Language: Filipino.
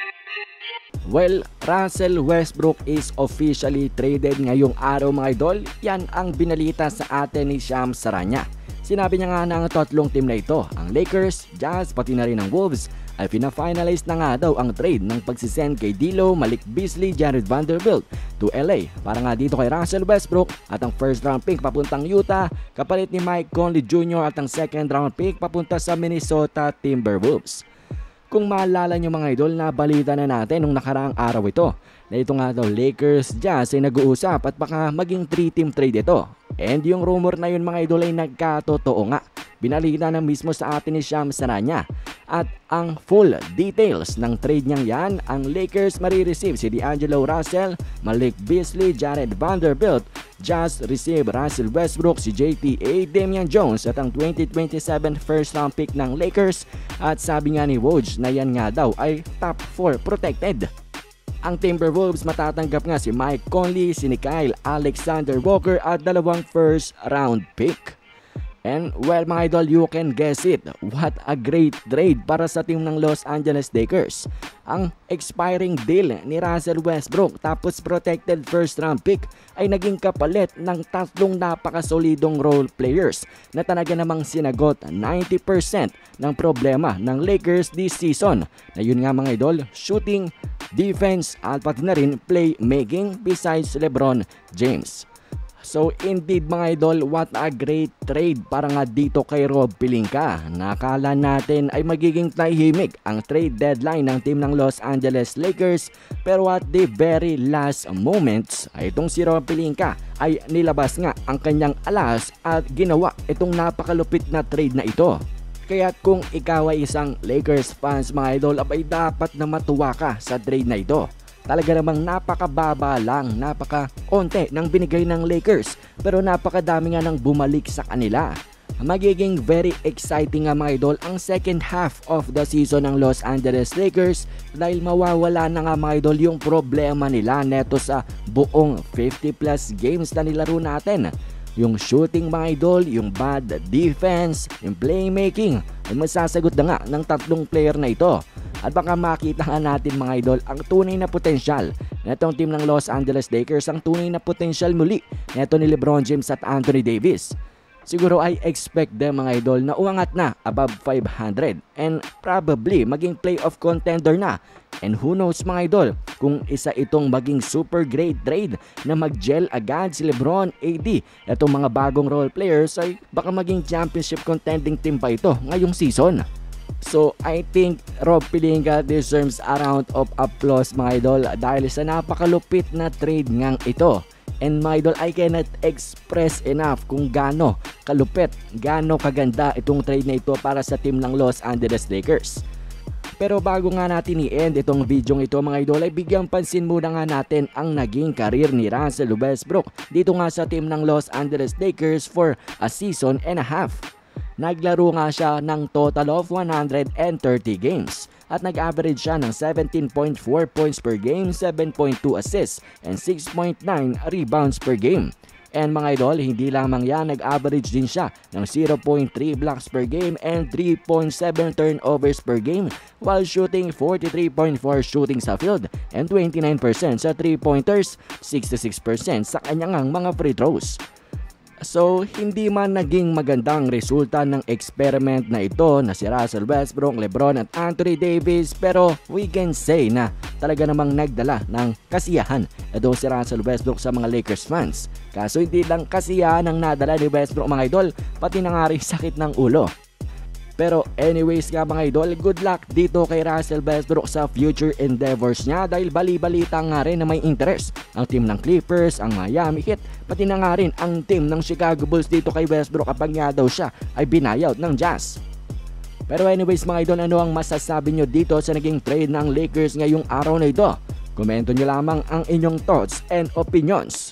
Well, Russell Westbrook is officially traded ngayong araw mga idol. Yan ang binalita sa atin ni Shams Charania. Sinabi niya nga na ang tatlong team na ito, ang Lakers, Jazz, pati na rin ang Wolves, ay pina-finalize na nga daw ang trade ng pagsisend kay D'Lo, Malik Beasley, Jared Vanderbilt to LA para nga dito kay Russell Westbrook at ang first round pick papuntang Utah kapalit ni Mike Conley Jr. at ang second round pick papunta sa Minnesota Timberwolves. Kung maalala nyo mga idol, nabalita na natin nung nakaraang araw ito na ito nga daw Lakers, Jazz ay nag-uusap at baka maging 3-team trade ito. And yung rumor na yun mga idol ay nagkatotoo nga. Binalita na mismo sa atin ni Shams Charania. At ang full details ng trade niyang yan, ang Lakers marireceive si D'Angelo Russell, Malik Beasley, Jared Vanderbilt. Jazz receive Russell Westbrook, si JTA, Damian Jones at ang 2027 first round pick ng Lakers. At sabi nga ni Woj na yan nga daw ay top 4 protected. Ang Timberwolves matatanggap nga si Mike Conley, si Nickeil Alexander-Walker at dalawang first round pick. And well mga idol, you can guess it. What a great trade para sa team ng Los Angeles Lakers. Ang expiring deal ni Russell Westbrook tapos protected first round pick ay naging kapalit ng tatlong napakasolidong role players na talaga namang sinagot 90% ng problema ng Lakers this season. Na yun nga mga idol, shooting, defense at pati na rin playmaking besides LeBron James. So indeed mga idol, what a great trade para nga dito kay Rob Pelinka. Nakala natin ay magiging tahimik ang trade deadline ng team ng Los Angeles Lakers, pero at the very last moments ay itong si Rob Pelinka ay nilabas nga ang kanyang alas at ginawa itong napakalupit na trade na ito. Kaya kung ikaw ay isang Lakers fans mga idol, abay dapat na matuwa ka sa trade na ito. Talaga namang napakababa lang, napaka-onte ng binigay ng Lakers pero napakadami nga nang bumalik sa kanila. Magiging very exciting nga mga idol ang second half of the season ng Los Angeles Lakers dahil mawawala na nga mga idol yung problema nila neto sa buong 50 plus games na nilaro natin. Yung shooting mga idol, yung bad defense, yung playmaking ay masasagot na nga ng tatlong player na ito. At baka makita nga natin mga idol ang tunay na potensyal na itong team ng Los Angeles Lakers, ang tunay na potensyal muli na ito ni LeBron James at Anthony Davis. Siguro I expect them mga idol na umangat na above 500 and probably maging playoff contender na. And who knows mga idol kung isa itong maging super great trade na mag-gel agad si LeBron, AD, itong mga bagong role players ay baka maging championship contending team pa ito ngayong season. So I think Rob Pelinka deserves a round of applause mga idol dahil sa napakalupit na trade ngang ito. And mga idol, I cannot express enough kung gaano kalupit, gaano kaganda itong trade na ito para sa team ng Los Angeles Lakers. Pero bago nga natin i-end itong video ito mga idol ay bigyang pansin muna nga natin ang naging karir ni Russell Westbrook dito nga sa team ng Los Angeles Lakers for a season and a half. Naglaro nga siya ng total of 130 games at nag-average siya ng 17.4 points per game, 7.2 assists, and 6.9 rebounds per game. And mga idol, hindi lamang yan, nag-average din siya ng 0.3 blocks per game and 3.7 turnovers per game while shooting 43.4 shooting sa field and 29% sa 3-pointers, 66% sa kanyang mga free throws. So, hindi man naging magandang resulta ng experiment na ito na si Russell Westbrook, LeBron at Anthony Davis, pero we can say na talaga namang nagdala ng kasiyahan ito si Russell Westbrook sa mga Lakers fans. Kaso hindi lang kasiyahan ang nadala ni Westbrook mga idol, pati na nga rin sakit ng ulo. Pero anyways nga mga idol, good luck dito kay Russell Westbrook sa future endeavors niya dahil bali-balita nga rin na may interest ang team ng Clippers, ang Miami Heat, pati na nga rin ang team ng Chicago Bulls dito kay Westbrook kapag nga daw siya ay binayout ng Jazz. Pero anyways mga idol, ano ang masasabi nyo dito sa naging trade ng Lakers ngayong araw na ito? Komento nyo lamang ang inyong thoughts and opinions.